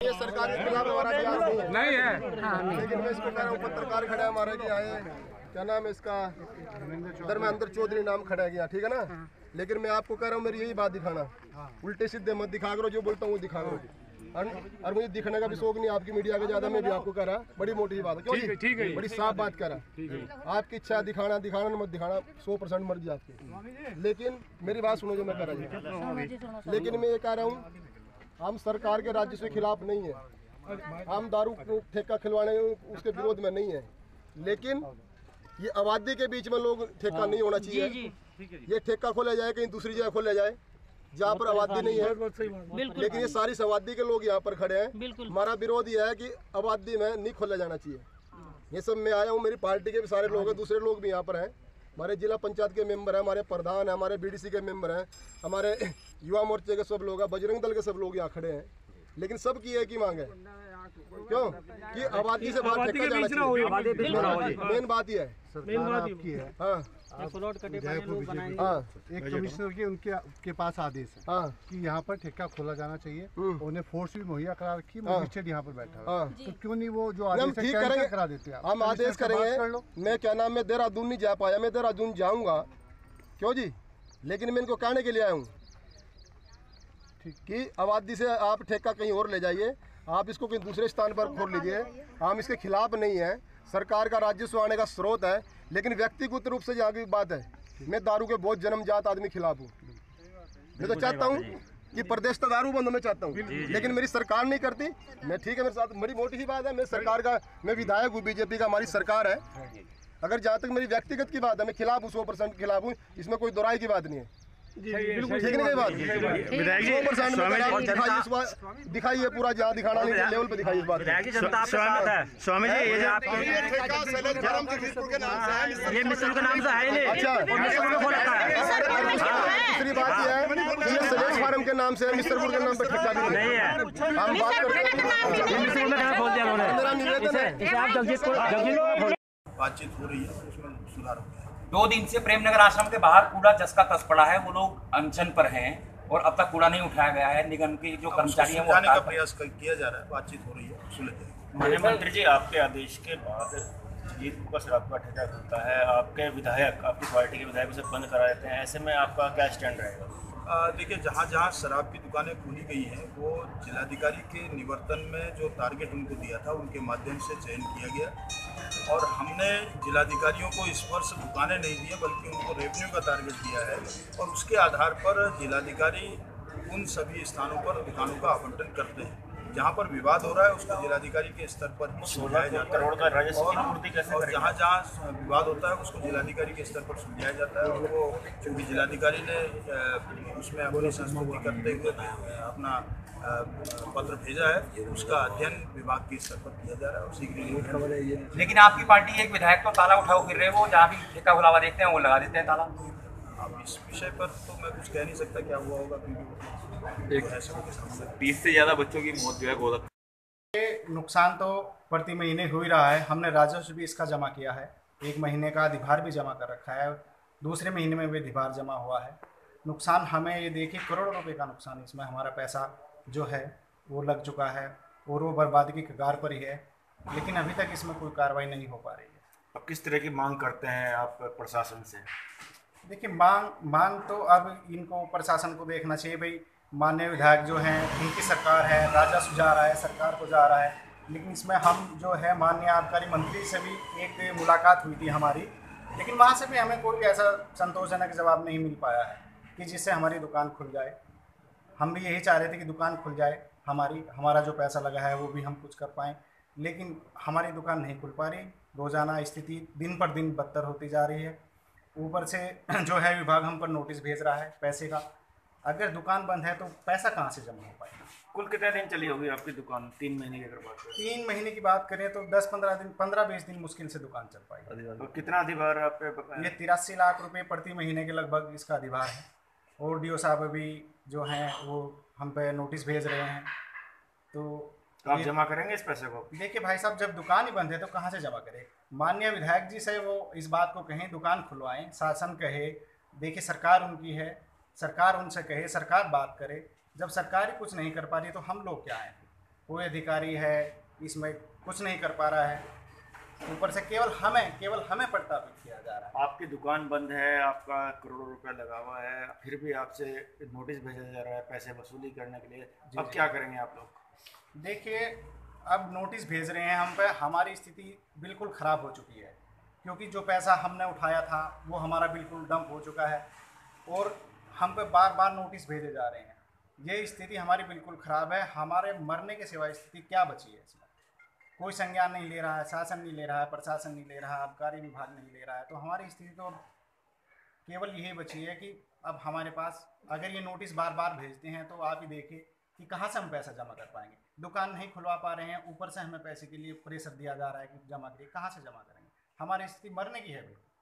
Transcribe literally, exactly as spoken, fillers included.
ये सरकार के खिलाफ हमारा प्रयास नहीं है, नहीं है। लेकिन मैं इसको कह रहा हूँ, पत्रकार खड़ा है हमारे के आए, क्या नाम है इसका, धर्मेंद्र चौधरी नाम खड़ा है गया, ठीक है ना। लेकिन मैं आपको कह रहा हूँ मेरी यही बात दिखाना, उल्टे सीधे मत दिखा करो, जो बोलता हूँ वो दिखा करो। और मुझे दिखने का भी शौक नहीं आपकी मीडिया के ज्यादा, मैं भी आपको कह रहा बड़ी मोटी बात है, क्यों जी? ठीक है, बड़ी साफ बात कह रहा। आपकी इच्छा दिखाना दिखाना मत दिखाना, सौ परसेंट मर्जी आपकी। लेकिन मेरी बात सुनो जो मैं कह रहा हूँ। लेकिन मैं ये कह रहा हूँ, हम सरकार के राज्य के खिलाफ नहीं है, हम दारू ठेका खिलवाने उसके विरोध में नहीं है। लेकिन ये आबादी के बीच में लोग ठेका नहीं होना चाहिए। ये ठेका खोला जाए कहीं दूसरी जगह खोला जाए जहाँ पर आबादी नहीं है। लेकिन ये सारी आबादी के लोग यहाँ पर खड़े हैं। हमारा विरोध ये है कि आबादी में नहीं खोला जाना चाहिए। ये सब मैं आया हूँ, मेरी पार्टी के भी सारे लोग हैं, दूसरे लोग भी यहाँ पर हैं, हमारे जिला पंचायत के मेंबर हैं, हमारे प्रधान हैं, हमारे बीडीसी के मेंबर हैं, हमारे युवा मोर्चे के सब लोग हैं, बजरंग दल के सब लोग यहाँ खड़े हैं। लेकिन सब की एक ही मांग है, क्यों कि आबादी से बाहर ठेका जाना चाहिए। मेन बात ये है, मेन बात आपकी है। हाँ हाँ, एक कमिश्नर के उनके के पास आदेश है हाँ। कि यहाँ पर ठेका खोला जाना चाहिए, उन्हें फोर्स भी मुहैया करा रखी, मजिस्ट्रेट यहाँ पर बैठा है, तो क्यों नहीं वो जो आदेश है कैंसिल करा देते हैं? हम आदेश करेंगे। मैं क्या नाम, मैं देहरादून नहीं जा पाया, मैं देहरादून जाऊंगा, क्यों जी? लेकिन मैं इनको कहने के लिए आया हूँ कि आबादी से आप ठेका कहीं और ले जाइए, आप इसको कहीं दूसरे स्थान पर खोल लीजिए। हम इसके खिलाफ नहीं है, सरकार का राजस्व आने का स्रोत है। लेकिन व्यक्तिगत रूप से यहाँ की बात है, मैं दारू के बहुत जन्मजात आदमी खिलाफ हूँ। मैं तो चाहता हूँ कि प्रदेश तो दारू बंद, मैं चाहता हूँ, लेकिन मेरी सरकार नहीं करती। मैं ठीक है, मेरे साथ बड़ी मोटी ही बात है, मैं सरकार का, मैं विधायक हूँ, बीजेपी का हमारी सरकार है। अगर जहाँ तक मेरी व्यक्तिगत की बात है, मैं खिलाफ हूँ, सौ परसेंट खिलाफ हूँ, इसमें कोई दोराई की बात नहीं है। ठीक नहीं बात, सौ परसेंट दिखाइए पूरा, जहाँ दिखाना लेवल पे दिखाइए इस बात। स्वामी जी ये ये मिस्र का नाम से है नहीं। अच्छा, दूसरी बात यह है ये सलेश फार्म के नाम से मिस्रपुर के नाम पे ठेका भी नहीं है। हम बात करते हैं, मेरा निवेदन है, बातचीत हो रही है, उसमें सुधार हो गया। दो दिन से प्रेमनगर आश्रम के बाहर कूड़ा जस का तस पड़ा है, वो लोग अनशन पर हैं और अब तक कूड़ा नहीं उठाया गया है। निगम के जो कर्मचारी हैं वो हटाने का प्रयास किया जा रहा है, बातचीत हो रही है, सुलझ जाएगी। माननीय मंत्री जी, आपके आदेश के बाद जीत का शराब का ठेका खुलता है, आपके विधायक, आपकी पार्टी के विधायक उसे बंद करा देते हैं, ऐसे में आपका क्या स्टैंड रहेगा? देखिए, जहाँ जहाँ शराब की दुकानें खोली गई हैं वो जिलाधिकारी के निवर्तन में जो टारगेट उनको दिया था उनके माध्यम से चयन किया गया और हमने जिलाधिकारियों को इस वर्ष दुकानें नहीं दी बल्कि उनको रेवेन्यू का टारगेट दिया है और उसके आधार पर जिलाधिकारी उन सभी स्थानों पर दुकानों का आवंटन करते हैं। जहाँ पर विवाद हो रहा है उसको जिलाधिकारी के स्तर पर ही सुलझाया जाता है और, और जहाँ जहाँ विवाद होता है उसको जिलाधिकारी के स्तर पर सुलझाया जाता है। और वो चूँकि जिलाधिकारी ने उसमें अपनी संस्तुति करते हुए अपना पत्र भेजा है, उसका अध्ययन विभाग के स्तर पर किया जा रहा है और शीघ्र। लेकिन आपकी पार्टी एक विधायक तो ताला उठाओ फिर रहे, वो जहाँ भी ठेका खुलावा देखते हैं वो लगा देते हैं ताला। अब इस विषय पर तो मैं कुछ कह नहीं सकता क्या हुआ होगा, क्योंकि बीस से ज़्यादा बच्चों की मौत जो है गोलक। नुकसान तो प्रति महीने हो ही रहा है। हमने राजस्व भी इसका जमा किया है, एक महीने का अधिभार भी जमा कर रखा है, दूसरे महीने में भी अधिभार जमा हुआ है। नुकसान हमें ये देखिए करोड़ों रुपए का नुकसान, इसमें हमारा पैसा जो है वो लग चुका है और वो बर्बादी की कगार पर ही है, लेकिन अभी तक इसमें कोई कार्रवाई नहीं हो पा रही है। अब किस तरह की मांग करते हैं आप प्रशासन से? देखिए, मांग मांग तो अब इनको प्रशासन को देखना चाहिए। भाई, माननीय विधायक जो हैं इनकी सरकार है, राजस्व जा रहा है, सरकार को जा रहा है, लेकिन इसमें हम जो है माननीय आबकारी मंत्री से भी एक मुलाकात हुई थी हमारी, लेकिन वहाँ से भी हमें कोई ऐसा संतोषजनक जवाब नहीं मिल पाया है कि जिससे हमारी दुकान खुल जाए। हम भी यही चाह रहे थे कि दुकान खुल जाए, हमारी हमारा जो पैसा लगा है वो भी हम कुछ कर पाएँ, लेकिन हमारी दुकान नहीं खुल पा रही। रोज़ाना स्थिति दिन पर दिन बदतर होती जा रही है। ऊपर से जो है विभाग हम पर नोटिस भेज रहा है पैसे का। अगर दुकान बंद है तो पैसा कहाँ से जमा हो पाएगा? कुल कितने दिन चली होगी आपकी दुकान? तीन महीने की अगर बात करें, तीन महीने की बात करें तो दस पंद्रह दिन पंद्रह बीस दिन मुश्किल से दुकान चल पाएगी। तो कितना अधिभार आप पे? ये तिरासी लाख रुपए प्रति महीने के लगभग इसका अधिभार है और डी ओ साहब भी जो हैं वो हम पे नोटिस भेज रहे हैं। तो, तो आप जमा करेंगे इस पैसे को? देखिए भाई साहब, जब दुकान ही बंद है तो कहाँ से जमा करें? माननीय विधायक जी से वो इस बात को कहें, दुकान खुलवाएं, शासन कहे। देखिए, सरकार उनकी है, सरकार उनसे कहे, सरकार बात करे। जब सरकार ही कुछ नहीं कर पा रही तो हम लोग क्या हैं? कोई अधिकारी है इसमें कुछ नहीं कर पा रहा है, ऊपर से केवल हमें केवल हमें प्रताड़ित किया जा रहा है। आपकी दुकान बंद है, आपका करोड़ों रुपए लगा हुआ है, फिर भी आपसे नोटिस भेजा जा रहा है पैसे वसूली करने के लिए। अब क्या करेंगे आप लोग? देखिए, अब नोटिस भेज रहे हैं हम पे, हमारी स्थिति बिल्कुल ख़राब हो चुकी है, क्योंकि जो पैसा हमने उठाया था वो हमारा बिल्कुल डंप हो चुका है और हम पे बार बार नोटिस भेजे जा रहे हैं। ये स्थिति हमारी बिल्कुल ख़राब है। हमारे मरने के सिवाय स्थिति क्या बची है? इसमें कोई संज्ञान नहीं ले रहा है, शासन नहीं ले रहा है, प्रशासन नहीं ले रहा है, आबकारी विभाग नहीं ले रहा है। तो हमारी स्थिति तो केवल यही बची है कि अब हमारे पास अगर ये नोटिस बार बार भेजते हैं तो आप ही देखिए कि कहाँ से हम पैसा जमा कर पाएंगे। दुकान नहीं खुलवा पा रहे हैं, ऊपर से हमें पैसे के लिए प्रेशर दिया जा रहा है कि जमा करिए, कहाँ से जमा करेंगे? हमारी स्थिति मरने की है बिल्कुल।